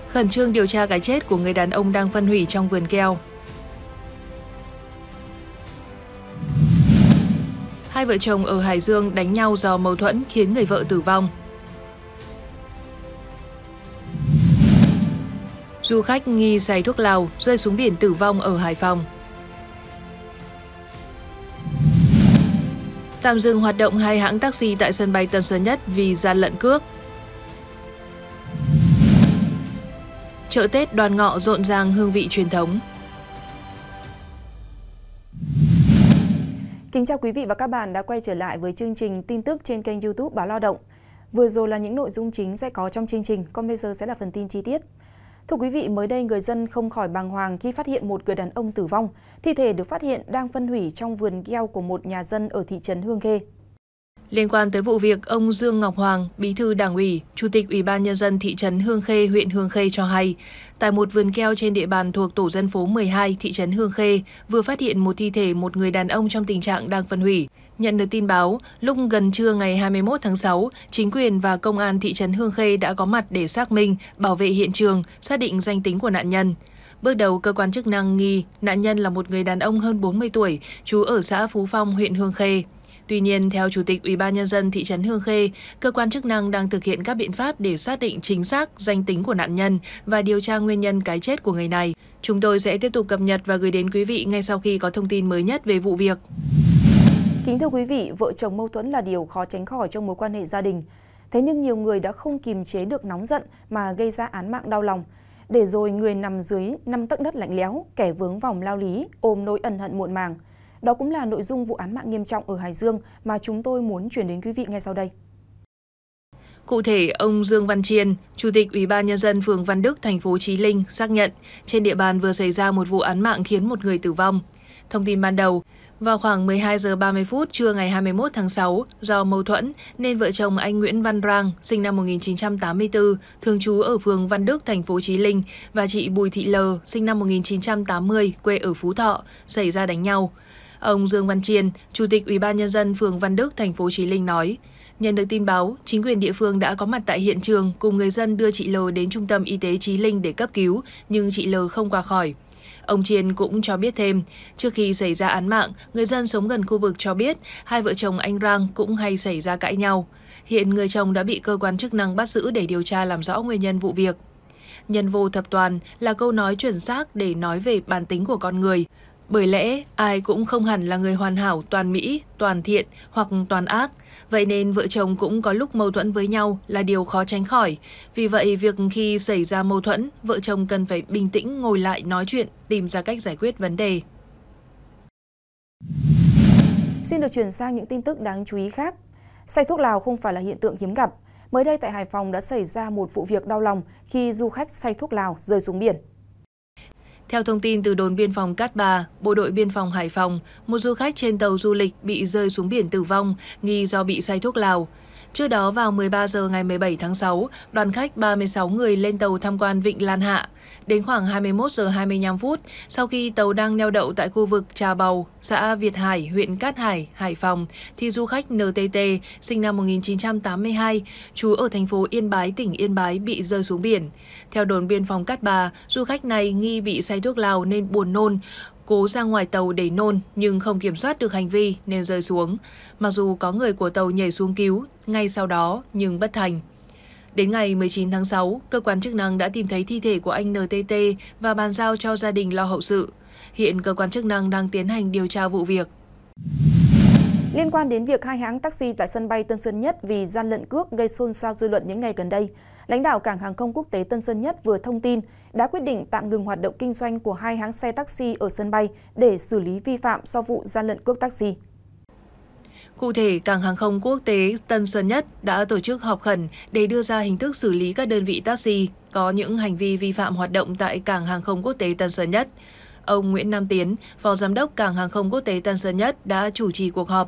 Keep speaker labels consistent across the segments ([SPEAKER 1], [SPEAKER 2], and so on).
[SPEAKER 1] Khẩn trương điều tra cái chết của người đàn ông đang phân hủy trong vườn keo. Hai vợ chồng ở Hải Dương đánh nhau do mâu thuẫn khiến người vợ tử vong. Du khách nghi say thuốc lào rơi xuống biển tử vong ở Hải Phòng. Tạm dừng hoạt động 2 hãng taxi tại sân bay Tân Sơn Nhất vì gian lận cước. Chợ Tết Đoan Ngọ rộn ràng hương vị truyền thống.
[SPEAKER 2] Kính chào quý vị và các bạn đã quay trở lại với chương trình tin tức trên kênh YouTube Báo Lao động. Vừa rồi là những nội dung chính sẽ có trong chương trình, còn bây giờ sẽ là phần tin chi tiết. Thưa quý vị, mới đây người dân không khỏi bàng hoàng khi phát hiện một người đàn ông tử vong. Thi thể được phát hiện đang phân hủy trong vườn keo của một nhà dân ở thị trấn Hương Khê.
[SPEAKER 1] Liên quan tới vụ việc, ông Dương Ngọc Hoàng, Bí thư Đảng ủy, Chủ tịch Ủy ban Nhân dân thị trấn Hương Khê, huyện Hương Khê cho hay, tại một vườn keo trên địa bàn thuộc tổ dân phố 12, thị trấn Hương Khê, vừa phát hiện một thi thể một người đàn ông trong tình trạng đang phân hủy. Nhận được tin báo, lúc gần trưa ngày 21 tháng 6, chính quyền và công an thị trấn Hương Khê đã có mặt để xác minh, bảo vệ hiện trường, xác định danh tính của nạn nhân. Bước đầu, cơ quan chức năng nghi nạn nhân là một người đàn ông hơn 40 tuổi, trú ở xã Phú Phong, huyện Hương Khê. Tuy nhiên, theo Chủ tịch Ủy ban Nhân dân thị trấn Hương Khê, cơ quan chức năng đang thực hiện các biện pháp để xác định chính xác danh tính của nạn nhân và điều tra nguyên nhân cái chết của người này. Chúng tôi sẽ tiếp tục cập nhật và gửi đến quý vị ngay sau khi có thông tin mới nhất về vụ việc.
[SPEAKER 2] Kính thưa quý vị, vợ chồng mâu thuẫn là điều khó tránh khỏi trong mối quan hệ gia đình. Thế nhưng nhiều người đã không kiềm chế được nóng giận mà gây ra án mạng đau lòng. Để rồi người nằm dưới 5 tấc đất lạnh lẽo, kẻ vướng vòng lao lý, ôm nỗi ân hận muộn màng. Đó cũng là nội dung vụ án mạng nghiêm trọng ở Hải Dương mà chúng tôi muốn chuyển đến quý vị ngay sau đây.
[SPEAKER 1] Cụ thể, ông Dương Văn Chiên, Chủ tịch Ủy ban Nhân dân phường Văn Đức, thành phố Chí Linh xác nhận trên địa bàn vừa xảy ra một vụ án mạng khiến một người tử vong. Thông tin ban đầu, vào khoảng 12 giờ 30 phút trưa ngày 21 tháng 6, do mâu thuẫn nên vợ chồng anh Nguyễn Văn Rang, sinh năm 1984, thường trú ở phường Văn Đức, thành phố Chí Linh, và chị Bùi Thị L, sinh năm 1980, quê ở Phú Thọ, xảy ra đánh nhau. Ông Dương Văn Chiên, Chủ tịch Ủy ban Nhân dân phường Văn Đức, thành phố Chí Linh nói, nhận được tin báo, chính quyền địa phương đã có mặt tại hiện trường cùng người dân đưa chị L đến trung tâm y tế Chí Linh để cấp cứu, nhưng chị L không qua khỏi. Ông Chiên cũng cho biết thêm, trước khi xảy ra án mạng, người dân sống gần khu vực cho biết hai vợ chồng anh Rang cũng hay xảy ra cãi nhau. Hiện người chồng đã bị cơ quan chức năng bắt giữ để điều tra làm rõ nguyên nhân vụ việc. Nhân vô thập toàn là câu nói chuẩn xác để nói về bản tính của con người. Bởi lẽ, ai cũng không hẳn là người hoàn hảo, toàn mỹ, toàn thiện hoặc toàn ác. Vậy nên vợ chồng cũng có lúc mâu thuẫn với nhau là điều khó tránh khỏi. Vì vậy, việc khi xảy ra mâu thuẫn, vợ chồng cần phải bình tĩnh ngồi lại nói chuyện, tìm ra cách giải quyết vấn đề.
[SPEAKER 2] Xin được chuyển sang những tin tức đáng chú ý khác. Say thuốc lào không phải là hiện tượng hiếm gặp. Mới đây tại Hải Phòng đã xảy ra một vụ việc đau lòng khi du khách say thuốc lào rơi xuống biển.
[SPEAKER 1] Theo thông tin từ đồn biên phòng Cát Bà, Bộ đội biên phòng Hải Phòng, một du khách trên tàu du lịch bị rơi xuống biển tử vong nghi do bị say thuốc lào. Trước đó vào 13 giờ ngày 17 tháng 6, đoàn khách 36 người lên tàu tham quan Vịnh Lan Hạ. Đến khoảng 21 giờ 25 phút, sau khi tàu đang neo đậu tại khu vực Trà Bầu, xã Việt Hải, huyện Cát Hải, Hải Phòng, thì du khách NTT, sinh năm 1982, trú ở thành phố Yên Bái, tỉnh Yên Bái bị rơi xuống biển. Theo đồn biên phòng Cát Bà, du khách này nghi bị say thuốc lào nên buồn nôn, cố ra ngoài tàu để nôn nhưng không kiểm soát được hành vi nên rơi xuống. Mặc dù có người của tàu nhảy xuống cứu ngay sau đó nhưng bất thành. Đến ngày 19 tháng 6, cơ quan chức năng đã tìm thấy thi thể của anh NTT và bàn giao cho gia đình lo hậu sự. Hiện cơ quan chức năng đang tiến hành điều tra vụ việc.
[SPEAKER 2] Liên quan đến việc hai hãng taxi tại sân bay Tân Sơn Nhất vì gian lận cước gây xôn xao dư luận những ngày gần đây, lãnh đạo cảng hàng không quốc tế Tân Sơn Nhất vừa thông tin đã quyết định tạm ngừng hoạt động kinh doanh của hai hãng xe taxi ở sân bay để xử lý vi phạm sau vụ gian lận cước taxi.
[SPEAKER 1] Cụ thể, cảng hàng không quốc tế Tân Sơn Nhất đã tổ chức họp khẩn để đưa ra hình thức xử lý các đơn vị taxi có những hành vi vi phạm hoạt động tại cảng hàng không quốc tế Tân Sơn Nhất. Ông Nguyễn Nam Tiến, Phó Giám đốc cảng hàng không quốc tế Tân Sơn Nhất đã chủ trì cuộc họp.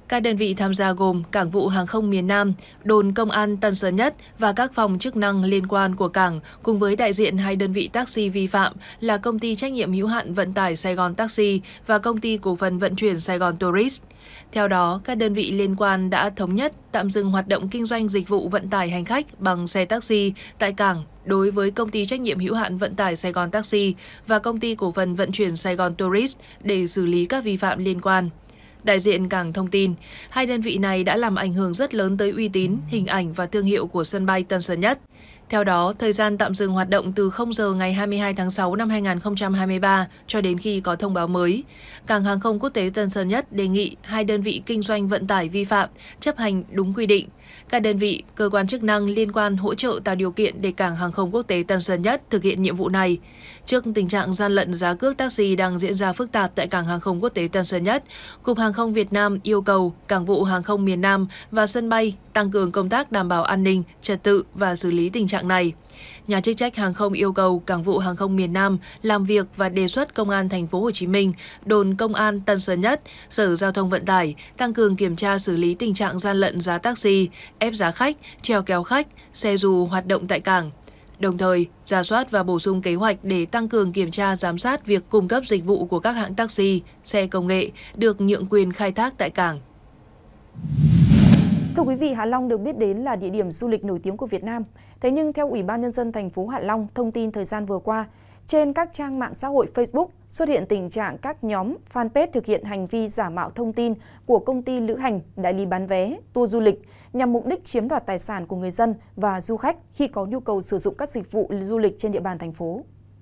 [SPEAKER 1] Các đơn vị tham gia gồm Cảng vụ Hàng không miền Nam, đồn công an Tân Sơn Nhất và các phòng chức năng liên quan của cảng, cùng với đại diện 2 đơn vị taxi vi phạm là Công ty trách nhiệm hữu hạn vận tải Sài Gòn Taxi và Công ty cổ phần vận chuyển Sài Gòn Tourist. Theo đó, các đơn vị liên quan đã thống nhất tạm dừng hoạt động kinh doanh dịch vụ vận tải hành khách bằng xe taxi tại cảng đối với Công ty trách nhiệm hữu hạn vận tải Sài Gòn Taxi và Công ty cổ phần vận chuyển Sài Gòn Tourist để xử lý các vi phạm liên quan. Đại diện cảng thông tin, 2 đơn vị này đã làm ảnh hưởng rất lớn tới uy tín, hình ảnh và thương hiệu của sân bay Tân Sơn Nhất. Theo đó, thời gian tạm dừng hoạt động từ 0 giờ ngày 22 tháng 6 năm 2023 cho đến khi có thông báo mới. Cảng hàng không quốc tế Tân Sơn Nhất đề nghị 2 đơn vị kinh doanh vận tải vi phạm chấp hành đúng quy định. Các đơn vị, cơ quan chức năng liên quan hỗ trợ tạo điều kiện để cảng hàng không quốc tế Tân Sơn Nhất thực hiện nhiệm vụ này. Trước tình trạng gian lận giá cước taxi đang diễn ra phức tạp tại cảng hàng không quốc tế Tân Sơn Nhất, Cục Hàng không Việt Nam yêu cầu Cảng vụ Hàng không miền Nam và sân bay tăng cường công tác đảm bảo an ninh, trật tự và xử lý tình trạng này. Nhà chức trách hàng không yêu cầu Cảng vụ Hàng không miền Nam làm việc và đề xuất Công an thành phố Hồ Chí Minh, đồn công an Tân Sơn Nhất, Sở Giao thông Vận tải tăng cường kiểm tra xử lý tình trạng gian lận giá taxi, ép giá khách, treo kéo khách, xe dù hoạt động tại cảng. Đồng thời, rà soát và bổ sung kế hoạch để tăng cường kiểm tra giám sát việc cung cấp dịch vụ của các hãng taxi, xe công nghệ được nhượng quyền khai thác tại cảng.
[SPEAKER 2] Thưa quý vị, Hạ Long được biết đến là địa điểm du lịch nổi tiếng của Việt Nam. Thế nhưng theo Ủy ban Nhân dân thành phố Hạ Long thông tin thời gian vừa qua, trên các trang mạng xã hội Facebook xuất hiện tình trạng các nhóm fanpage thực hiện hành vi giả mạo thông tin của công ty lữ hành, đại lý bán vé, tour du lịch nhằm mục đích chiếm đoạt tài sản của người dân và du khách khi có nhu cầu sử dụng các dịch vụ du lịch trên địa bàn thành phố.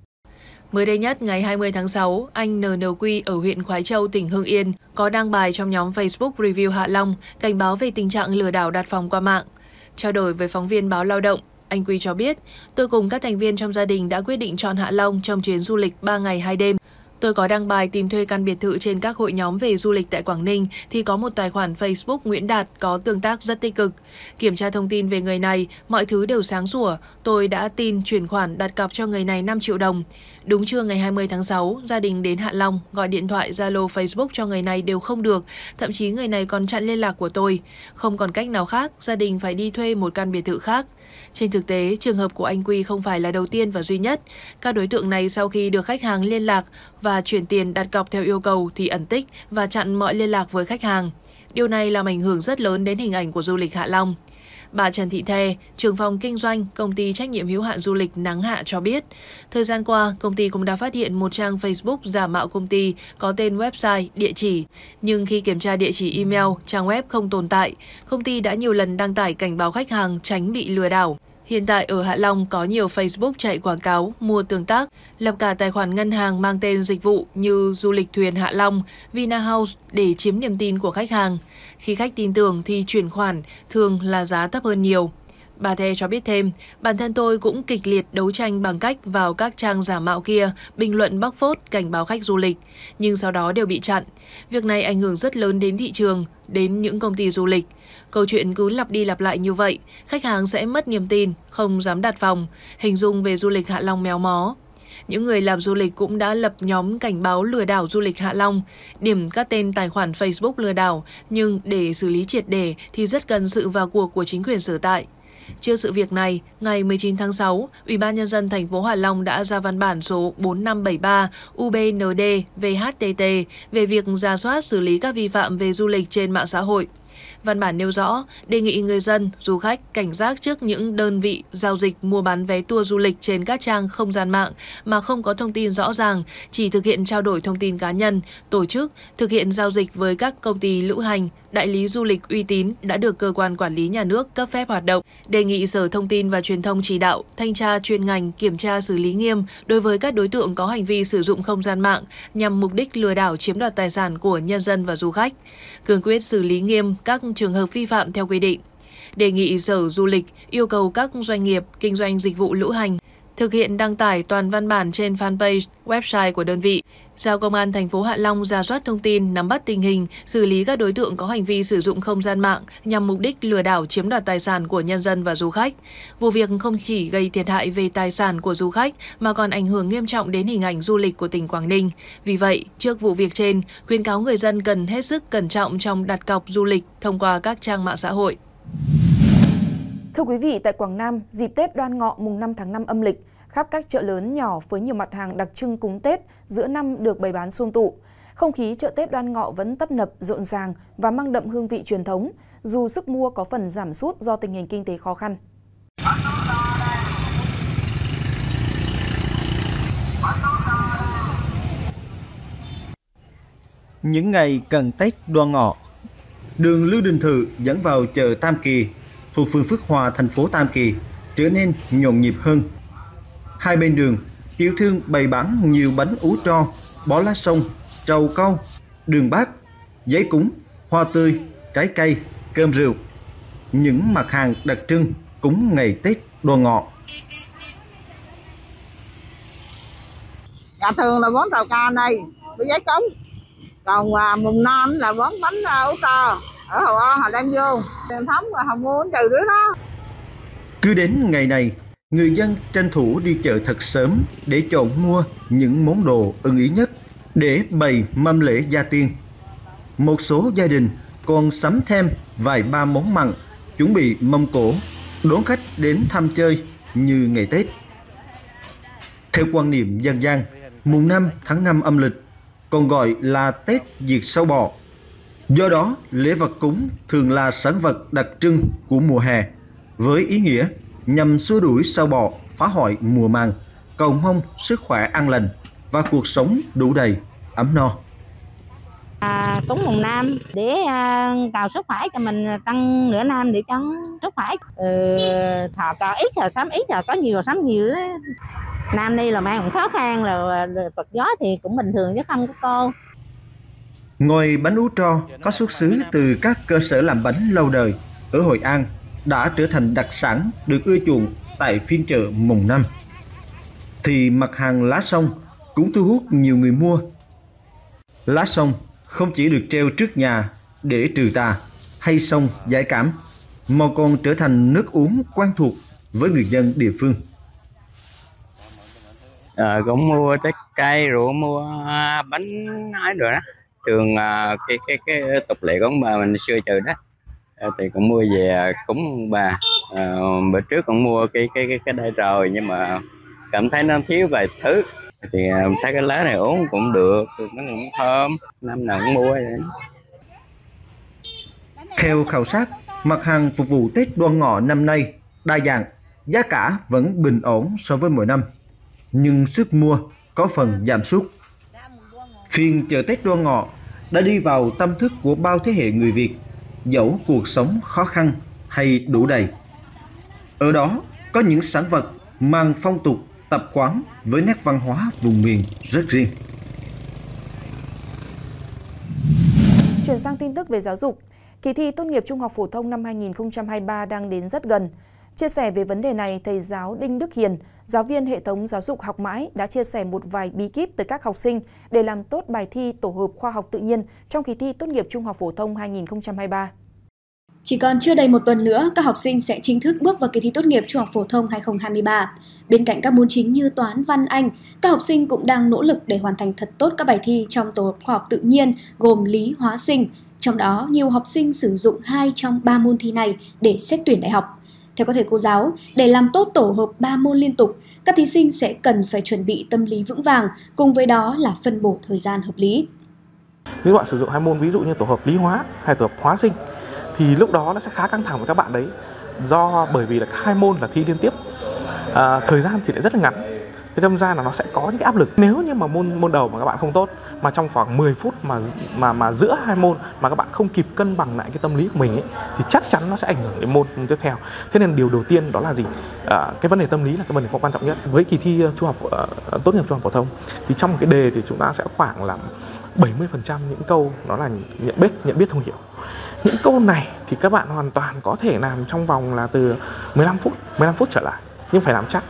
[SPEAKER 1] Mới đây nhất, ngày 20 tháng 6, anh NNQ ở huyện Khoái Châu, tỉnh Hưng Yên có đăng bài trong nhóm Facebook Review Hạ Long cảnh báo về tình trạng lừa đảo đặt phòng qua mạng. Trao đổi với phóng viên báo Lao động, anh Quy cho biết, tôi cùng các thành viên trong gia đình đã quyết định chọn Hạ Long trong chuyến du lịch 3 ngày 2 đêm. Tôi có đăng bài tìm thuê căn biệt thự trên các hội nhóm về du lịch tại Quảng Ninh thì có một tài khoản Facebook Nguyễn Đạt có tương tác rất tích cực. Kiểm tra thông tin về người này, mọi thứ đều sáng sủa. Tôi đã tin chuyển khoản đặt cọc cho người này 5 triệu đồng. Đúng trưa ngày 20 tháng 6, gia đình đến Hạ Long, gọi điện thoại, Zalo, Facebook cho người này đều không được. Thậm chí người này còn chặn liên lạc của tôi. Không còn cách nào khác, gia đình phải đi thuê một căn biệt thự khác. Trên thực tế, trường hợp của anh Quy không phải là đầu tiên và duy nhất. Các đối tượng này sau khi được khách hàng liên lạc và chuyển tiền đặt cọc theo yêu cầu thì ẩn tích và chặn mọi liên lạc với khách hàng. Điều này làm ảnh hưởng rất lớn đến hình ảnh của du lịch Hạ Long. Bà Trần Thị The, trưởng phòng kinh doanh công ty trách nhiệm hữu hạn du lịch Nắng Hạ cho biết, thời gian qua, công ty cũng đã phát hiện một trang Facebook giả mạo công ty có tên website, địa chỉ. Nhưng khi kiểm tra địa chỉ email, trang web không tồn tại, công ty đã nhiều lần đăng tải cảnh báo khách hàng tránh bị lừa đảo. Hiện tại ở Hạ Long có nhiều Facebook chạy quảng cáo, mua tương tác, lập cả tài khoản ngân hàng mang tên dịch vụ như du lịch thuyền Hạ Long, Vinahouse để chiếm niềm tin của khách hàng. Khi khách tin tưởng thì chuyển khoản, thường là giá thấp hơn nhiều. Bà The cho biết thêm, bản thân tôi cũng kịch liệt đấu tranh bằng cách vào các trang giả mạo kia, bình luận bóc phốt, cảnh báo khách du lịch, nhưng sau đó đều bị chặn. Việc này ảnh hưởng rất lớn đến thị trường, đến những công ty du lịch. Câu chuyện cứ lặp đi lặp lại như vậy, khách hàng sẽ mất niềm tin, không dám đặt phòng, hình dung về du lịch Hạ Long méo mó. Những người làm du lịch cũng đã lập nhóm cảnh báo lừa đảo du lịch Hạ Long, điểm các tên tài khoản Facebook lừa đảo, nhưng để xử lý triệt để thì rất cần sự vào cuộc của chính quyền sở tại. Trước sự việc này, ngày 19 tháng 6, Ủy ban Nhân dân thành phố Hạ Long đã ra văn bản số 4573 UBND VHTT về việc rà soát xử lý các vi phạm về du lịch trên mạng xã hội. Văn bản nêu rõ, đề nghị người dân, du khách cảnh giác trước những đơn vị giao dịch mua bán vé tour du lịch trên các trang không gian mạng mà không có thông tin rõ ràng, chỉ thực hiện trao đổi thông tin cá nhân, tổ chức, thực hiện giao dịch với các công ty lữ hành, đại lý du lịch uy tín đã được cơ quan quản lý nhà nước cấp phép hoạt động. Đề nghị Sở Thông tin và Truyền thông chỉ đạo, thanh tra chuyên ngành kiểm tra xử lý nghiêm đối với các đối tượng có hành vi sử dụng không gian mạng nhằm mục đích lừa đảo chiếm đoạt tài sản của nhân dân và du khách, cương quyết xử lý nghiêm các trường hợp vi phạm theo quy định. Đề nghị Sở Du lịch yêu cầu các doanh nghiệp kinh doanh dịch vụ lữ hành thực hiện đăng tải toàn văn bản trên fanpage, website của đơn vị, giao Công an thành phố Hạ Long rà soát thông tin, nắm bắt tình hình, xử lý các đối tượng có hành vi sử dụng không gian mạng nhằm mục đích lừa đảo chiếm đoạt tài sản của nhân dân và du khách. Vụ việc không chỉ gây thiệt hại về tài sản của du khách mà còn ảnh hưởng nghiêm trọng đến hình ảnh du lịch của tỉnh Quảng Ninh. Vì vậy, trước vụ việc trên, khuyến cáo người dân cần hết sức cẩn trọng trong đặt cọc du lịch thông qua các trang mạng xã hội.
[SPEAKER 2] Thưa quý vị, tại Quảng Nam, dịp Tết Đoan Ngọ mùng 5 tháng 5 âm lịch, khắp các chợ lớn nhỏ với nhiều mặt hàng đặc trưng cúng Tết giữa năm được bày bán sum tụ. Không khí chợ Tết Đoan Ngọ vẫn tấp nập, rộn ràng và mang đậm hương vị truyền thống, dù sức mua có phần giảm sút do tình hình kinh tế khó khăn.
[SPEAKER 3] Những ngày cận Tết Đoan Ngọ, đường Lưu Đình Thự dẫn vào chợ Tam Kỳ thuộc phường Phước Hòa, thành phố Tam Kỳ trở nên nhộn nhịp hơn. Hai bên đường, tiểu thương bày bán nhiều bánh ú tro, bó lá sông, trầu cau, đường bát, giấy cúng, hoa tươi, trái cây, cơm rượu. Những mặt hàng đặc trưng cúng ngày Tết Đoan Ngọ.
[SPEAKER 4] Dạ thường là món trầu cau này với giấy cúng. Còn mùng 5 là món bánh ú tro ở Hội An, họ đem vô. Truyền thống và họ mua từ đứa đó.
[SPEAKER 3] Cứ đến ngày này, người dân tranh thủ đi chợ thật sớm để chọn mua những món đồ ưng ý nhất để bày mâm lễ gia tiên. Một số gia đình còn sắm thêm vài ba món mặn, chuẩn bị mâm cỗ, đón khách đến thăm chơi như ngày Tết. Theo quan niệm dân gian, mùng 5 tháng 5 âm lịch còn gọi là Tết diệt sâu bọ. Do đó, lễ vật cúng thường là sản vật đặc trưng của mùa hè, với ý nghĩa nhằm xua đuổi sâu bọ, phá hoại mùa màng, cầu mong sức khỏe an lành và cuộc sống đủ đầy, ấm no.
[SPEAKER 5] Cúng mùng 5 để cầu sức khỏe cho mình tăng nửa năm để cho sức khỏe. Thọ có ít rồi sắm ít, rồi có nhiều rồi sắm nhiều. Năm nay là mang cũng khó khăn, rồi Phật gió thì cũng bình thường chứ không có cô.
[SPEAKER 3] Ngoài bánh ú tro có xuất xứ từ các cơ sở làm bánh lâu đời ở Hội An đã trở thành đặc sản được ưa chuộng tại phiên chợ mùng 5, thì mặt hàng lá sông cũng thu hút nhiều người mua. Lá sông không chỉ được treo trước nhà để trừ tà hay sông giải cảm, mà còn trở thành nước uống quen thuộc với người dân địa phương.
[SPEAKER 6] Cũng mua trái cây rồi mua bánh nói rồi đó. Thường cái tục lệ của ông bà mình xưa trời đó thì cũng mua về cúng bà. Bữa trước cũng mua cái đây rồi, nhưng mà cảm thấy nó thiếu vài thứ thì thấy cái lá này uống cũng được, nó cũng thơm, năm nào cũng mua vậy.
[SPEAKER 3] Theo khảo sát, mặt hàng phục vụ Tết Đoan Ngọ năm nay đa dạng, giá cả vẫn bình ổn so với mọi năm, nhưng sức mua có phần giảm sút. Phiên chợ Tết Đoan Ngọ đã đi vào tâm thức của bao thế hệ người Việt, dẫu cuộc sống khó khăn hay đủ đầy. Ở đó có những sản vật mang phong tục, tập quán với nét văn hóa vùng miền rất riêng.
[SPEAKER 2] Chuyển sang tin tức về giáo dục, kỳ thi tốt nghiệp trung học phổ thông năm 2023 đang đến rất gần. Chia sẻ về vấn đề này, thầy giáo Đinh Đức Hiền, giáo viên hệ thống giáo dục Học Mãi đã chia sẻ một vài bí kíp tới các học sinh để làm tốt bài thi tổ hợp khoa học tự nhiên trong kỳ thi tốt nghiệp trung học phổ thông 2023.
[SPEAKER 7] Chỉ còn chưa đầy một tuần nữa, các học sinh sẽ chính thức bước vào kỳ thi tốt nghiệp trung học phổ thông 2023. Bên cạnh các môn chính như toán, văn, Anh, các học sinh cũng đang nỗ lực để hoàn thành thật tốt các bài thi trong tổ hợp khoa học tự nhiên gồm lý, hóa, sinh. Trong đó, nhiều học sinh sử dụng 2 trong 3 môn thi này để xét tuyển đại học. Theo các thầy cô giáo, để làm tốt tổ hợp 3 môn liên tục, các thí sinh sẽ cần phải chuẩn bị tâm lý vững vàng, cùng với đó là phân bổ thời gian hợp lý.
[SPEAKER 8] Nếu bạn sử dụng 2 môn ví dụ như tổ hợp lý hóa hay tổ hợp hóa sinh thì lúc đó nó sẽ khá căng thẳng với các bạn đấy, bởi vì là 2 môn là thi liên tiếp, thời gian thì lại rất là ngắn. Thế đâm ra là nó sẽ có những cái áp lực. Nếu như mà môn đầu mà các bạn không tốt, mà trong khoảng 10 phút mà giữa 2 môn mà các bạn không kịp cân bằng lại cái tâm lý của mình ấy, thì chắc chắn nó sẽ ảnh hưởng đến môn tiếp theo. Thế nên điều đầu tiên đó là gì? Cái vấn đề tâm lý là cái vấn đề quan trọng nhất. Với kỳ thi trung học tốt nghiệp trung học phổ thông thì trong một cái đề thì chúng ta sẽ khoảng là 70% những câu nó là nhận biết thông hiểu. Những câu này thì các bạn hoàn toàn có thể làm trong vòng là từ 15 phút trở lại, nhưng phải làm chắc.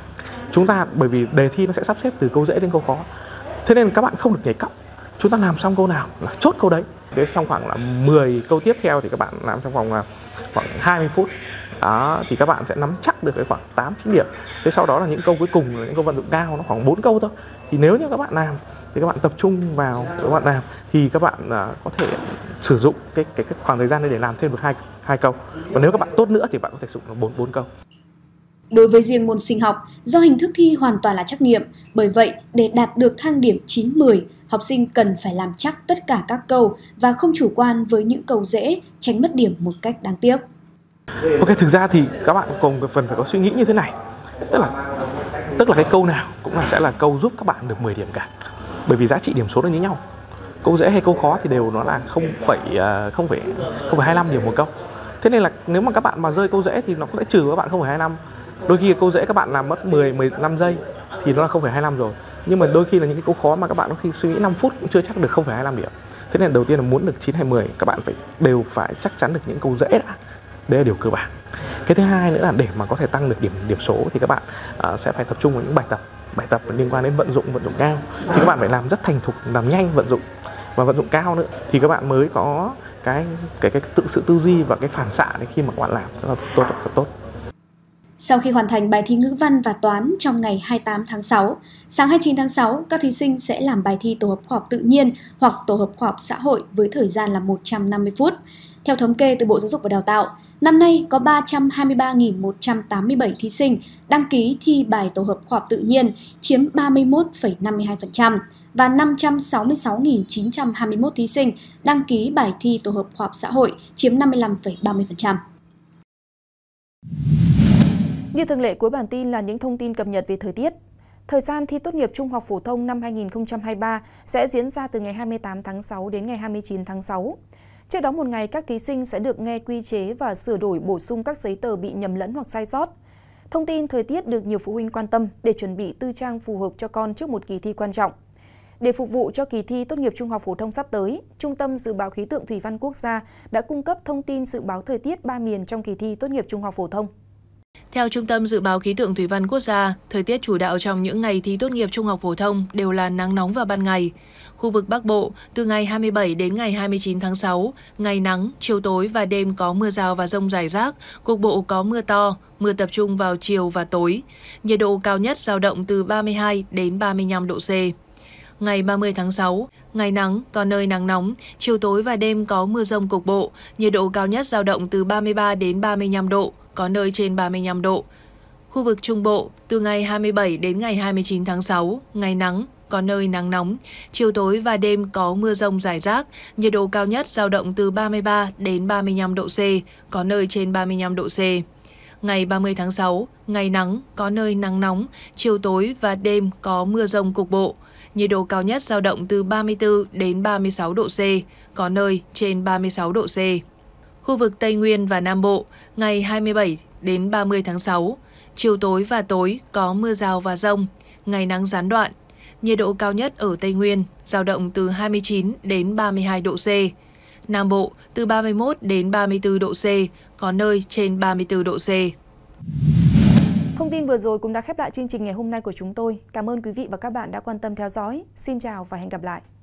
[SPEAKER 8] Chúng ta bởi vì đề thi nó sẽ sắp xếp từ câu dễ đến câu khó, thế nên các bạn không được nhảy cóc. Chúng ta làm xong câu nào là chốt câu đấy. Thế trong khoảng là 10 câu tiếp theo thì các bạn làm trong vòng khoảng 20 phút. Đó, thì các bạn sẽ nắm chắc được cái khoảng 8-9 điểm. Thế sau đó là những câu cuối cùng là những câu vận dụng cao, nó khoảng 4 câu thôi. Thì nếu như các bạn làm thì các bạn tập trung vào các bạn làm thì các bạn có thể sử dụng cái khoảng thời gian này để làm thêm được hai câu. Còn nếu các bạn tốt nữa thì bạn có thể sử dụng 4 câu.
[SPEAKER 7] Đối với riêng môn sinh học, do hình thức thi hoàn toàn là trắc nghiệm, bởi vậy để đạt được thang điểm 9-10, học sinh cần phải làm chắc tất cả các câu và không chủ quan với những câu dễ, tránh mất điểm một cách đáng tiếc.
[SPEAKER 8] Ok, thực ra thì các bạn cùng phần phải có suy nghĩ như thế này, tức là cái câu nào cũng sẽ là câu giúp các bạn được 10 điểm cả, bởi vì giá trị điểm số nó như nhau. Câu dễ hay câu khó thì đều nó là 0,25 điểm một câu. Thế nên là nếu mà các bạn mà rơi câu dễ thì nó cũng sẽ trừ các bạn 0,25. Đôi khi câu dễ các bạn làm mất 10-15 giây thì nó là 0,25 rồi. Nhưng mà đôi khi là những cái câu khó mà các bạn có khi suy nghĩ 5 phút cũng chưa chắc được 0,25 điểm. Thế nên đầu tiên là muốn được 9 hay 10, các bạn đều phải chắc chắn được những câu dễ đã. Đấy là điều cơ bản. Cái thứ hai nữa là để mà có thể tăng được điểm số thì các bạn sẽ phải tập trung vào những bài tập liên quan đến vận dụng cao. Thì các bạn phải làm rất thành thục, làm nhanh vận dụng và vận dụng cao nữa thì các bạn mới có cái sự tư duy và cái phản xạ khi mà các bạn làm rất là tốt.
[SPEAKER 7] Sau khi hoàn thành bài thi ngữ văn và toán trong ngày 28 tháng 6, sáng 29 tháng 6, các thí sinh sẽ làm bài thi tổ hợp khoa học tự nhiên hoặc tổ hợp khoa học xã hội với thời gian là 150 phút. Theo thống kê từ Bộ Giáo dục và Đào tạo, năm nay có 323.187 thí sinh đăng ký thi bài tổ hợp khoa học tự nhiên, chiếm 31,52%, và 566.921 thí sinh đăng ký bài thi tổ hợp khoa học xã hội, chiếm 55,30%.
[SPEAKER 2] Như thường lệ, cuối bản tin là những thông tin cập nhật về thời tiết. Thời gian thi tốt nghiệp trung học phổ thông năm 2023 sẽ diễn ra từ ngày 28 tháng 6 đến ngày 29 tháng 6. Trước đó một ngày, các thí sinh sẽ được nghe quy chế và sửa đổi bổ sung các giấy tờ bị nhầm lẫn hoặc sai sót. Thông tin thời tiết được nhiều phụ huynh quan tâm để chuẩn bị tư trang phù hợp cho con trước một kỳ thi quan trọng. Để phục vụ cho kỳ thi tốt nghiệp trung học phổ thông sắp tới, Trung tâm Dự báo Khí tượng Thủy văn Quốc gia đã cung cấp thông tin dự báo thời tiết 3 miền trong kỳ thi tốt nghiệp trung học phổ thông.
[SPEAKER 1] Theo Trung tâm Dự báo Khí tượng Thủy văn Quốc gia, thời tiết chủ đạo trong những ngày thi tốt nghiệp trung học phổ thông đều là nắng nóng vào ban ngày. Khu vực Bắc Bộ, từ ngày 27 đến ngày 29 tháng 6, ngày nắng, chiều tối và đêm có mưa rào và dông rải rác, cục bộ có mưa to, mưa tập trung vào chiều và tối. Nhiệt độ cao nhất dao động từ 32 đến 35 độ C. Ngày 30 tháng 6, ngày nắng, có nơi nắng nóng, chiều tối và đêm có mưa dông cục bộ, nhiệt độ cao nhất dao động từ 33 đến 35 độ, có nơi trên 35 độ. Khu vực Trung Bộ, từ ngày 27 đến ngày 29 tháng 6, ngày nắng, có nơi nắng nóng, chiều tối và đêm có mưa dông rải rác, nhiệt độ cao nhất dao động từ 33 đến 35 độ C, có nơi trên 35 độ C. Ngày 30 tháng 6, ngày nắng, có nơi nắng nóng, chiều tối và đêm có mưa dông cục bộ. Nhiệt độ cao nhất dao động từ 34 đến 36 độ C, có nơi trên 36 độ C. Khu vực Tây Nguyên và Nam Bộ, ngày 27 đến 30 tháng 6, chiều tối và tối có mưa rào và dông, ngày nắng gián đoạn. Nhiệt độ cao nhất ở Tây Nguyên dao động từ 29 đến 32 độ C. Nam Bộ từ 31 đến 34 độ C, có nơi trên 34 độ C.
[SPEAKER 2] Thông tin vừa rồi cũng đã khép lại chương trình ngày hôm nay của chúng tôi. Cảm ơn quý vị và các bạn đã quan tâm theo dõi. Xin chào và hẹn gặp lại.